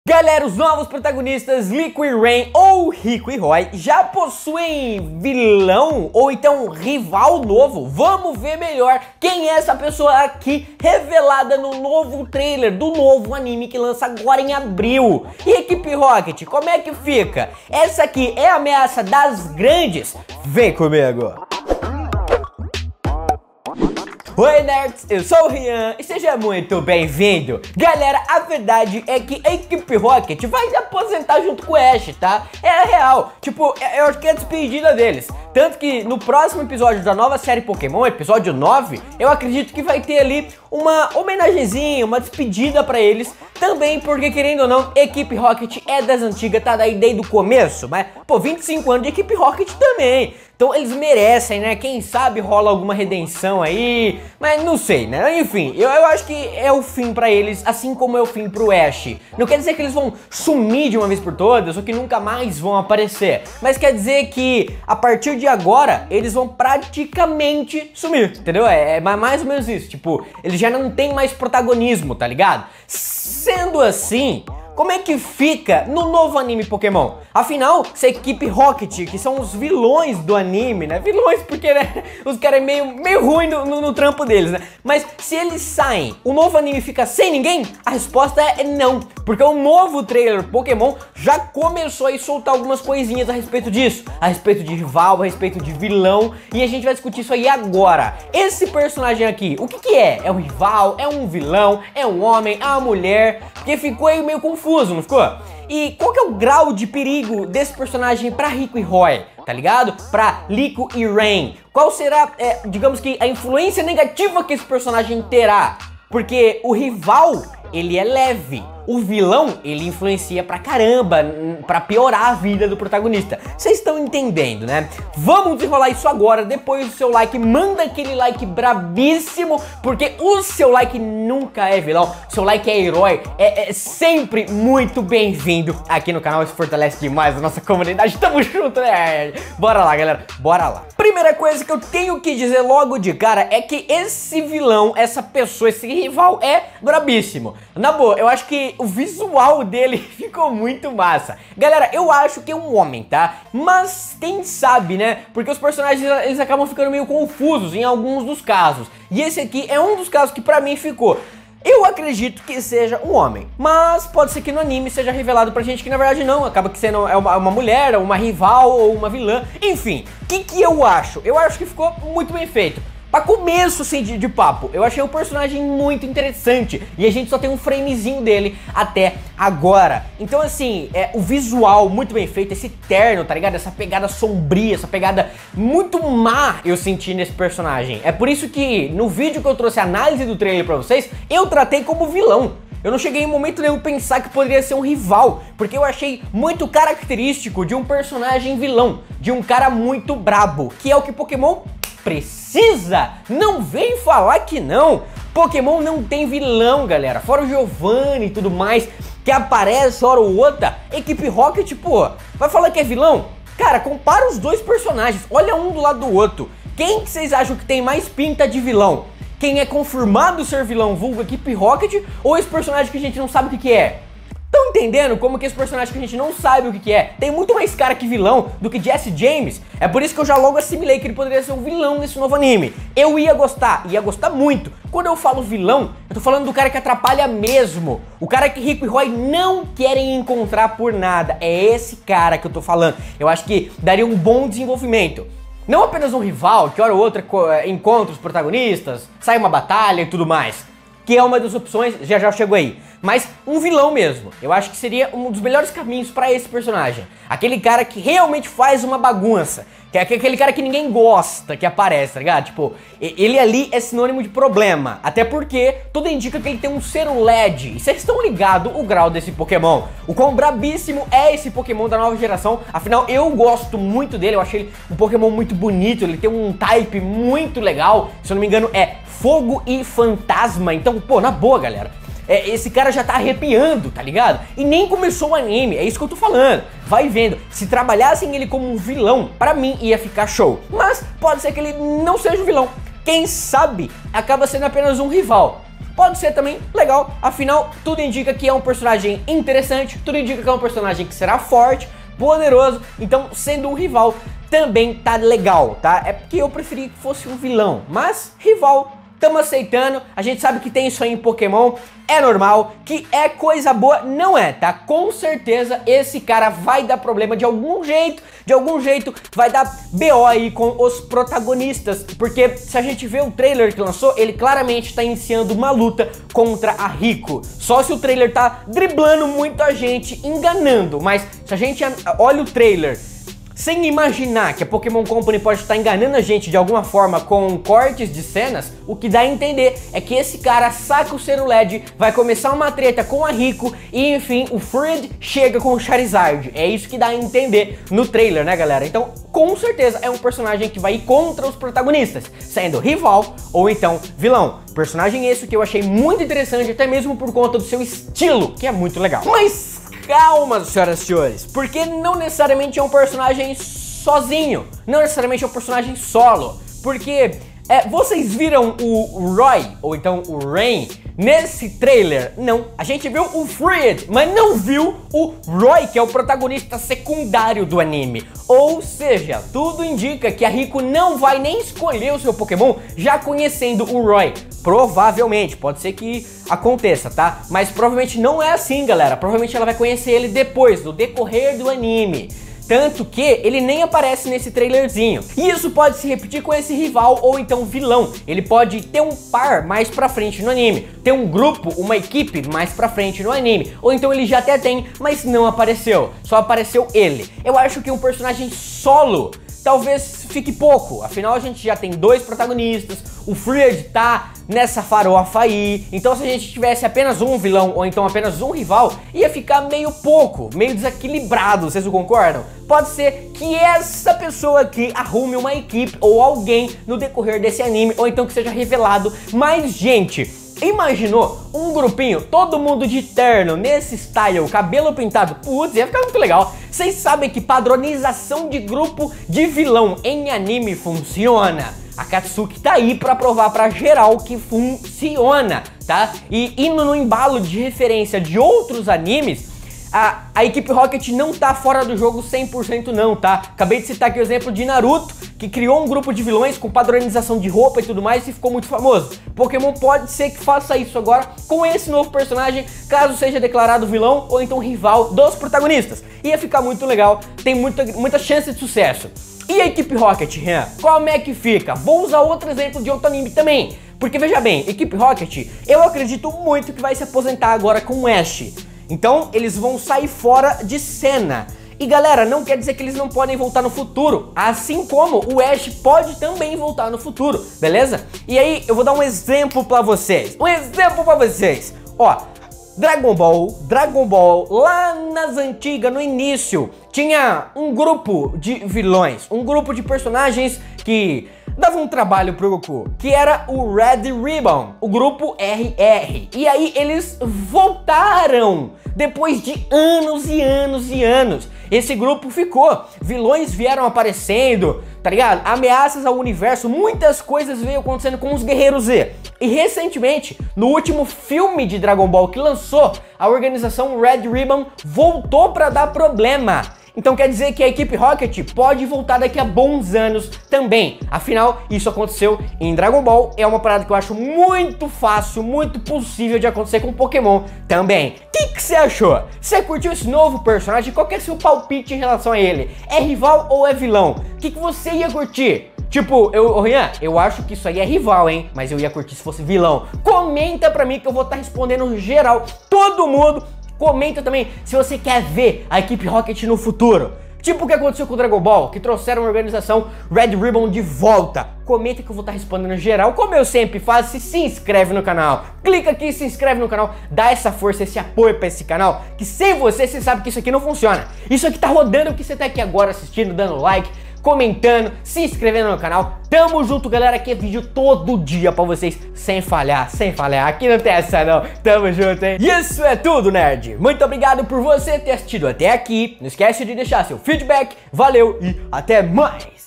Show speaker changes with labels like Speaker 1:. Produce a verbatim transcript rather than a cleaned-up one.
Speaker 1: Galera, os novos protagonistas Liko e Rain ou Rico e Roy já possuem vilão ou então rival novo? Vamos ver melhor quem é essa pessoa aqui revelada no novo trailer do novo anime que lança agora em abril. E Equipe Rocket, como é que fica? Essa aqui é a ameaça das grandes? Vem comigo! Oi nerds, eu sou o Rian e seja muito bem-vindo. Galera, a verdade é que a Equipe Rocket vai se aposentar junto com o Ash, tá? É a real, tipo, eu acho que é a despedida deles. Tanto que no próximo episódio da nova série Pokémon, episódio nove, eu acredito que vai ter ali uma homenagenzinha, uma despedida pra eles. Também porque, querendo ou não, Equipe Rocket é das antigas, tá daí desde o começo. Mas, pô, vinte e cinco anos de Equipe Rocket também. Então eles merecem, né? Quem sabe rola alguma redenção aí. Mas não sei, né? Enfim, eu, eu acho que é o fim pra eles, assim como é o fim pro Ash. Não quer dizer que eles vão sumir de uma vez por todas ou que nunca mais vão aparecer. Mas quer dizer que a partir de agora, eles vão praticamente sumir, entendeu? É, é mais ou menos isso. Tipo, eles já não tem mais protagonismo, tá ligado? Sendo assim, como é que fica no novo anime Pokémon? Afinal, se a Equipe Rocket, que são os vilões do anime, né? Vilões porque, né, os caras é meio, meio ruim no, no, no trampo deles, né? Mas se eles saem, o novo anime fica sem ninguém? A resposta é não. Porque o novo trailer Pokémon já começou a soltar algumas coisinhas a respeito disso. A respeito de rival, a respeito de vilão. E a gente vai discutir isso aí agora. Esse personagem aqui, o que que é? É um rival? É um vilão? É um homem? É uma mulher? Porque ficou aí meio confuso, não ficou? E qual que é o grau de perigo desse personagem pra Rico e Roy, tá ligado? Pra Liko e Rain. Qual será, é, digamos que, a influência negativa que esse personagem terá? Porque o rival, ele é leve. O vilão, ele influencia pra caramba, pra piorar a vida do protagonista. Vocês estão entendendo, né? Vamos desenrolar isso agora, depois do seu like. Manda aquele like brabíssimo, porque o seu like nunca é vilão. O seu like é herói, é, é sempre muito bem-vindo aqui no canal. Isso fortalece demais a nossa comunidade. Tamo junto, né? Bora lá, galera, bora lá. Primeira coisa que eu tenho que dizer logo de cara é que esse vilão, essa pessoa, esse rival é brabíssimo. Na boa, eu acho que o visual dele ficou muito massa. Galera, eu acho que é um homem, tá? Mas quem sabe, né? Porque os personagens, eles acabam ficando meio confusos em alguns dos casos. E esse aqui é um dos casos que pra mim ficou. Eu acredito que seja um homem, mas pode ser que no anime seja revelado pra gente que na verdade não, acaba que sendo é uma, uma mulher, uma rival ou uma vilã. Enfim, o que que eu acho? Eu acho que ficou muito bem feito. Pra começo, assim, de, de papo, eu achei o personagem muito interessante e a gente só tem um framezinho dele até agora. Então, assim, é, o visual muito bem feito, esse terno, tá ligado? Essa pegada sombria, essa pegada muito má eu senti nesse personagem. É por isso que no vídeo que eu trouxe a análise do trailer pra vocês, eu tratei como vilão. Eu não cheguei em momento nenhum pensar que poderia ser um rival, porque eu achei muito característico de um personagem vilão, de um cara muito brabo, que é o que Pokémon precisa. Não vem falar que não. Pokémon não tem vilão, galera. Fora o Giovanni e tudo mais, que aparece hora ou outra. Equipe Rocket, pô, vai falar que é vilão? Cara, compara os dois personagens. Olha um do lado do outro. Quem que vocês acham que tem mais pinta de vilão? Quem é confirmado ser vilão, vulgo Equipe Rocket, ou esse personagem que a gente não sabe o que que é? Estão entendendo como que esse personagem que a gente não sabe o que que é tem muito mais cara que vilão do que Jesse James? É por isso que eu já logo assimilei que ele poderia ser um vilão nesse novo anime. Eu ia gostar, ia gostar muito. Quando eu falo vilão, eu tô falando do cara que atrapalha mesmo. O cara que Rico e Roy não querem encontrar por nada. É esse cara que eu tô falando. Eu acho que daria um bom desenvolvimento. Não apenas um rival, que hora ou outra encontra os protagonistas, sai uma batalha e tudo mais, que é uma das opções, já já chegou aí. Mas um vilão mesmo, eu acho que seria um dos melhores caminhos pra esse personagem. Aquele cara que realmente faz uma bagunça, que é aquele cara que ninguém gosta que aparece, tá ligado? Tipo, ele ali é sinônimo de problema, até porque tudo indica que ele tem um cero L E D. E vocês estão ligados o grau desse Pokémon, o quão brabíssimo é esse Pokémon da nova geração. Afinal, eu gosto muito dele, eu achei ele um Pokémon muito bonito, ele tem um type muito legal. Se eu não me engano é Fogo e Fantasma, então, pô, na boa, galera. É, esse cara já tá arrepiando, tá ligado? E nem começou o anime, é isso que eu tô falando. Vai vendo, se trabalhassem ele como um vilão, pra mim ia ficar show. Mas pode ser que ele não seja um vilão. Quem sabe acaba sendo apenas um rival. pode ser também legal. Afinal, tudo indica que é um personagem interessante, tudo indica que é um personagem que será forte, poderoso, então sendo um rival também tá legal, tá? É porque eu preferi que fosse um vilão, mas rival, tamo aceitando, a gente sabe que tem isso aí em Pokémon, é normal, que é coisa boa, não é, tá? Com certeza esse cara vai dar problema de algum jeito, de algum jeito vai dar B O aí com os protagonistas, porque se a gente vê o trailer que lançou, ele claramente tá iniciando uma luta contra a Rico, só se o trailer tá driblando muita gente, enganando, mas se a gente olha o trailer sem imaginar que a Pokémon Company pode estar enganando a gente de alguma forma com cortes de cenas, o que dá a entender é que esse cara saca o Ceruled, vai começar uma treta com a Rico e enfim, o Fred chega com o Charizard. É isso que dá a entender no trailer, né, galera? Então, com certeza é um personagem que vai ir contra os protagonistas, sendo rival ou então vilão. Personagem esse que eu achei muito interessante, até mesmo por conta do seu estilo, que é muito legal. Mas calma, senhoras e senhores, porque não necessariamente é um personagem sozinho, não necessariamente é um personagem solo, porque é, vocês viram o Roy, ou então o Rain, nesse trailer? Não, a gente viu o Fred, mas não viu o Roy, que é o protagonista secundário do anime. Ou seja, tudo indica que a Rico não vai nem escolher o seu Pokémon já conhecendo o Roy. Provavelmente, pode ser que aconteça, tá? Mas provavelmente não é assim, galera. Provavelmente ela vai conhecer ele depois, no decorrer do anime. Tanto que ele nem aparece nesse trailerzinho. E isso pode se repetir com esse rival ou então vilão. Ele pode ter um par mais pra frente no anime, ter um grupo, uma equipe mais pra frente no anime. Ou então ele já até tem, mas não apareceu. Só apareceu ele. Eu acho que um personagem solo talvez fique pouco. Afinal, a gente já tem dois protagonistas. O Fred tá nessa farofa aí. Então se a gente tivesse apenas um vilão ou então apenas um rival, ia ficar meio pouco, meio desequilibrado, vocês não concordam? Pode ser que essa pessoa aqui arrume uma equipe ou alguém no decorrer desse anime, ou então que seja revelado mais gente. Imaginou um grupinho, todo mundo de terno, nesse style, cabelo pintado? Putz, ia ficar muito legal. Vocês sabem que padronização de grupo de vilão em anime funciona. A Katsuki tá aí pra provar pra geral que funciona, tá? E indo no embalo de referência de outros animes, a, a equipe Rocket não tá fora do jogo cem por cento não, tá? Acabei de citar aqui o exemplo de Naruto, que criou um grupo de vilões com padronização de roupa e tudo mais e ficou muito famoso. Pokémon pode ser que faça isso agora com esse novo personagem, caso seja declarado vilão ou então rival dos protagonistas. Ia ficar muito legal, tem muita, muita chance de sucesso. E a equipe Rocket, Rian, como é que fica? Vou usar outro exemplo de outro anime também. Porque veja bem, equipe Rocket, eu acredito muito que vai se aposentar agora com o Ash. Então eles vão sair fora de cena. E galera, não quer dizer que eles não podem voltar no futuro, assim como o Ash pode também voltar no futuro, beleza? E aí eu vou dar um exemplo pra vocês, um exemplo pra vocês. Ó, Dragon Ball, Dragon Ball, lá nas antigas, no início, tinha um grupo de vilões, um grupo de personagens que davam um trabalho pro Goku, que era o Red Ribbon, o grupo R R. E aí eles voltaram depois de anos e anos e anos. Esse grupo ficou, vilões vieram aparecendo, tá ligado? Ameaças ao universo, muitas coisas veio acontecendo com os Guerreiros Z. E recentemente, no último filme de Dragon Ball que lançou, a organização Red Ribbon voltou pra dar problema. Então quer dizer que a equipe Rocket pode voltar daqui a bons anos também. Afinal, isso aconteceu em Dragon Ball. É uma parada que eu acho muito fácil, muito possível de acontecer com Pokémon também. O que que você achou? Você curtiu esse novo personagem? Qual que é seu palpite em relação a ele? É rival ou é vilão? O que que você ia curtir? Tipo, eu, oh, Rian, eu acho que isso aí é rival, hein? Mas eu ia curtir se fosse vilão. Comenta pra mim que eu vou estar respondendo geral, todo mundo. Comenta também se você quer ver a equipe Rocket no futuro. Tipo o que aconteceu com o Dragon Ball, que trouxeram a organização Red Ribbon de volta. Comenta que eu vou estar respondendo geral, como eu sempre faço, e se inscreve no canal. Clica aqui, se inscreve no canal, dá essa força, esse apoio pra esse canal, que sem você, você sabe que isso aqui não funciona. Isso aqui tá rodando, que você tá aqui agora assistindo, dando like, comentando, se inscrevendo no canal. Tamo junto, galera, aqui é vídeo todo dia pra vocês, sem falhar, sem falhar. Aqui não tem essa não, tamo junto, hein? E isso é tudo, nerd. Muito obrigado por você ter assistido até aqui. Não esquece de deixar seu feedback, valeu e até mais!